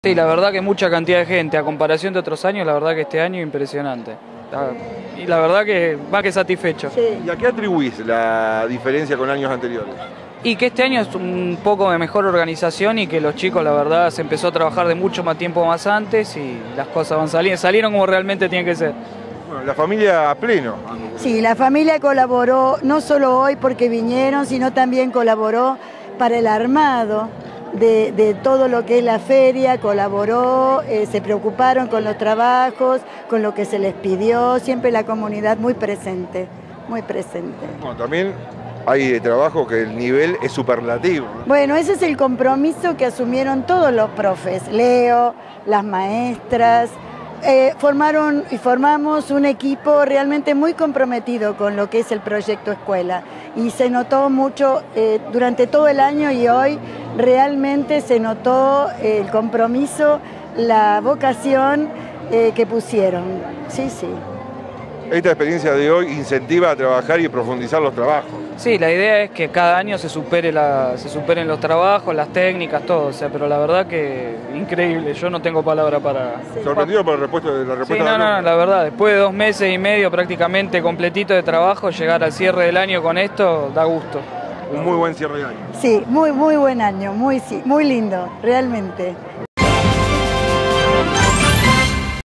Sí, la verdad que mucha cantidad de gente, a comparación de otros años, la verdad que este año impresionante. Y la verdad que más que satisfecho. Sí. ¿Y a qué atribuís la diferencia con años anteriores? Y que este año es un poco de mejor organización y que los chicos, la verdad, se empezó a trabajar de mucho más tiempo más antes y las cosas van saliendo, salieron como realmente tienen que ser. Bueno, la familia a pleno. Sí, la familia colaboró, no solo hoy porque vinieron, sino también colaboró para el armado de todo lo que es la feria, colaboró, se preocuparon con los trabajos, con lo que se les pidió, siempre la comunidad muy presente, muy presente. Bueno, también hay trabajo que el nivel es superlativo, ¿no? Bueno, ese es el compromiso que asumieron todos los profes, Leo, las maestras, formaron y formamos un equipo realmente muy comprometido con lo que es el proyecto escuela y se notó mucho durante todo el año y hoy realmente se notó el compromiso, la vocación que pusieron. Sí, sí. Esta experiencia de hoy incentiva a trabajar y profundizar los trabajos. Sí, la idea es que cada año se superen los trabajos, las técnicas, todo, o sea, pero la verdad que increíble, yo no tengo palabra para... ¿Sorprendido por la respuesta Sí, de no, la verdad, después de 2 meses y medio prácticamente completito de trabajo, llegar al cierre del año con esto da gusto. Un muy buen cierre de año. Sí, muy buen año, muy lindo, realmente.